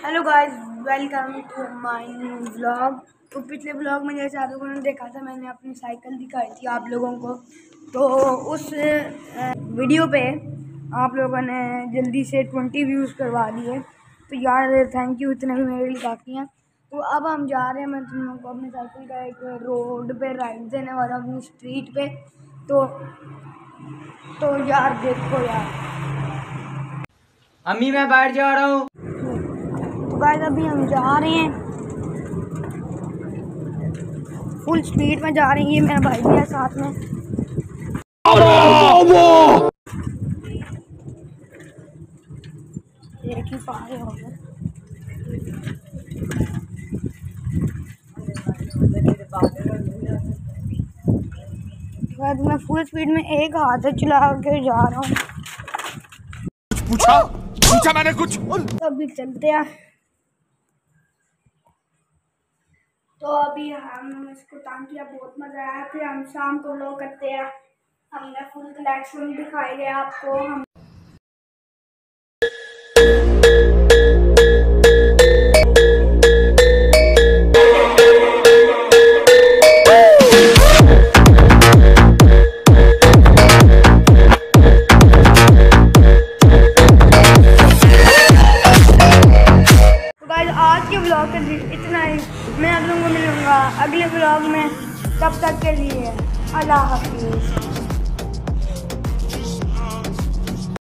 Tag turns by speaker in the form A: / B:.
A: Hello guys, welcome to my new vlog. तो पिछले vlog में जैसे आप लोगों ने देखा था, मैंने अपनी साइकिल दिखाई थी आप लोगों को। तो उस वीडियो पे आप लोगों ने जल्दी से 20 व्यूज़ करवा दिए। तो यार थैंक यू, इतने भी मेरे लिए काफ़ी हैं। तो अब हम जा रहे हैं, मैं तुम लोगों को अपनी साइकिल का एक रोड पे राइड देने वाला हूँ, अपनी स्ट्रीट पे। तो यार देखो यार,
B: अम्मी मैं बैठ जा रहा हूँ।
A: तो गाइस अभी हम जा रहे हैं, फुल स्पीड में जा रही है। ये मेरा भाई भी है साथ में। एक ही पारे हो गए। मैं फुल स्पीड में एक हाथ से चला के जा रहा हूँ।
C: पूछा मैंने कुछ।
A: तो अभी चलते हैं। तो अभी हम इसको टांग किया, बहुत मजा आया। फिर हम शाम को व्लॉग करते हैं। हमने फुल कलेक्शन दिखाई है आपको। हम आज के व्लॉग का इतना ही। मैं आप लोगों को मिलूंगा अगले व्लॉग में। तब तक के लिए अल्लाह हाफिज़।